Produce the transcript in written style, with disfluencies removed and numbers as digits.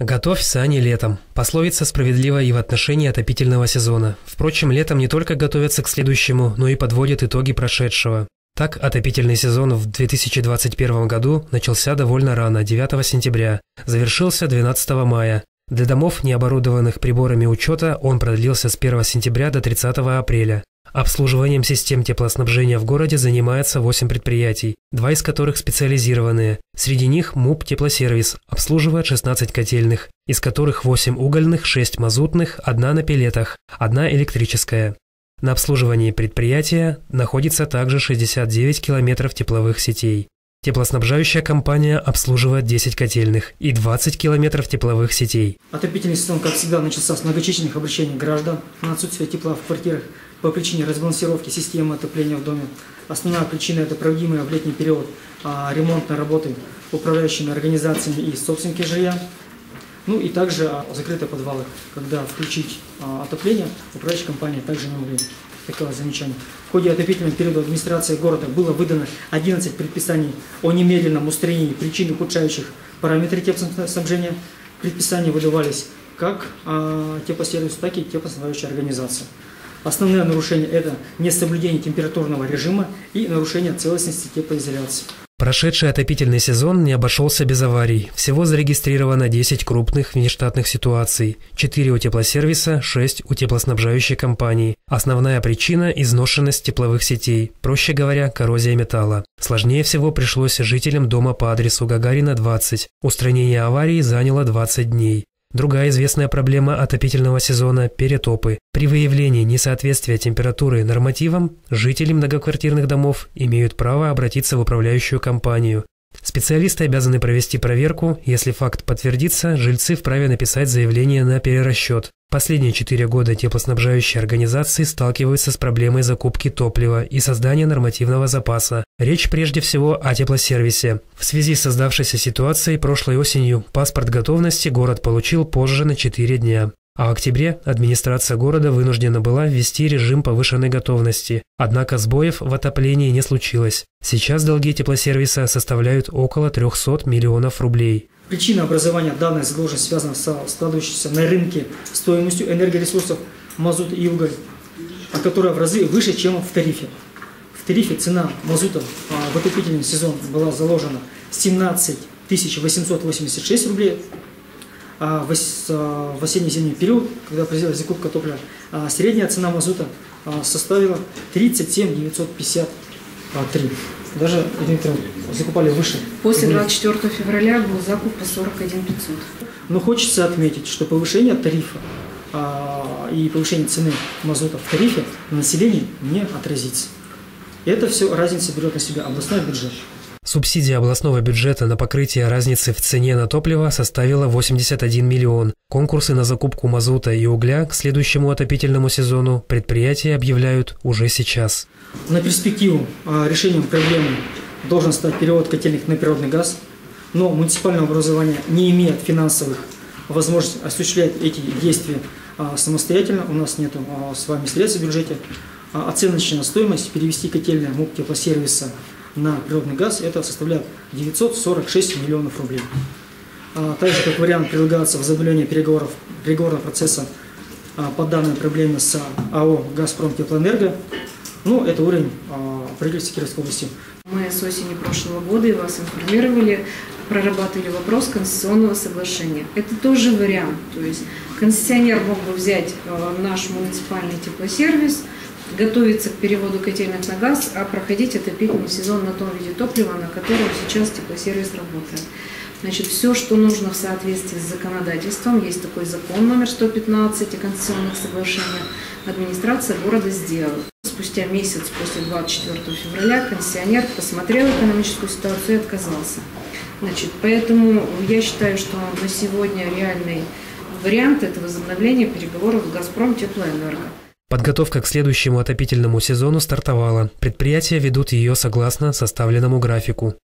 Готовься, а не летом. Пословица справедлива и в отношении отопительного сезона. Впрочем, летом не только готовятся к следующему, но и подводят итоги прошедшего. Так, отопительный сезон в 2021 году начался довольно рано, 9 сентября, завершился 12 мая. Для домов, не оборудованных приборами учета, он продлился с 1 сентября до 30 апреля. Обслуживанием систем теплоснабжения в городе занимается 8 предприятий, 2 из которых специализированные. Среди них МУП «Теплосервис» обслуживает 16 котельных, из которых 8 угольных, 6 мазутных, 1 на пеллетах, 1 электрическая. На обслуживании предприятия находится также 69 километров тепловых сетей. Теплоснабжающая компания обслуживает 10 котельных и 20 километров тепловых сетей. Отопительный сезон, как всегда, начался с многочисленных обращений граждан на отсутствие тепла в квартирах по причине разбалансировки системы отопления в доме. Основная причина – это проводимые в летний период ремонтные работы управляющими организациями и собственники жилья. Ну и также закрытые подвалы, когда включить отопление, управляющие компании также не могли. Такое замечание. В ходе отопительного периода администрации города было выдано 11 предписаний о немедленном устранении причин, ухудшающих параметры теплоснабжения. Предписания выдавались как теплосервису, так и теплоснабжающей организации. Основные нарушения – это несоблюдение температурного режима и нарушение целостности теплоизоляции. Прошедший отопительный сезон не обошелся без аварий. Всего зарегистрировано 10 крупных внештатных ситуаций, 4 у теплосервиса, 6 у теплоснабжающей компании. Основная причина – изношенность тепловых сетей, проще говоря, коррозия металла. Сложнее всего пришлось жителям дома по адресу Гагарина, 20. Устранение аварии заняло 20 дней. Другая известная проблема отопительного сезона – перетопы. При выявлении несоответствия температуры нормативам жители многоквартирных домов имеют право обратиться в управляющую компанию. Специалисты обязаны провести проверку. Если факт подтвердится, жильцы вправе написать заявление на перерасчет. Последние 4 года теплоснабжающие организации сталкиваются с проблемой закупки топлива и создания нормативного запаса. Речь прежде всего о теплосервисе. В связи с создавшейся ситуацией прошлой осенью паспорт готовности город получил позже на 4 дня. А в октябре администрация города вынуждена была ввести режим повышенной готовности. Однако сбоев в отоплении не случилось. Сейчас долги теплосервиса составляют около 300 миллионов рублей. Причина образования данной задолженности связана со складывающейся на рынке стоимостью энергоресурсов мазут и уголь, которая в разы выше, чем в тарифе. В тарифе цена мазута в отопительный сезон была заложена 17 886 рублей. А в осенне-зимний период, когда произвелась закупка топлива, средняя цена мазута составила 37 953. Даже закупали выше. После 24 февраля был закуп по 41 500. Но хочется отметить, что повышение тарифа и повышение цены мазута в тарифе на население не отразится. И это все разница берет на себя областной бюджет. Субсидия областного бюджета на покрытие разницы в цене на топливо составила 81 миллион. Конкурсы на закупку мазута и угля к следующему отопительному сезону предприятия объявляют уже сейчас. На перспективу решением проблемы должен стать перевод котельных на природный газ, но муниципальное образование не имеет финансовых возможностей осуществлять эти действия самостоятельно. У нас нет с вами средств в бюджете. Оценочная стоимость перевести котельные МУП теплосервиса на природный газ это составляет 946 миллионов рублей. Также как вариант предлагается возобновление переговорного процесса по данной проблеме с АО «Газпром Теплоэнерго». Ну, это уровень правительства Кировской области. Мы с осени прошлого года и вас информировали, прорабатывали вопрос концессионного соглашения. Это тоже вариант. То есть концессионер мог бы взять наш муниципальный теплосервис, готовиться к переводу котельных на газ, а проходить отопительный сезон на том виде топлива, на котором сейчас теплосервис работает. Значит, все, что нужно в соответствии с законодательством, есть такой закон номер 115 о концессионных соглашениях, администрация города сделала. Спустя месяц после 24 февраля концессионер посмотрел экономическую ситуацию и отказался. Значит, поэтому я считаю, что на сегодня реальный вариант – это возобновление переговоров с «Газпром Теплоэнерго». Подготовка к следующему отопительному сезону стартовала. Предприятия ведут ее согласно составленному графику.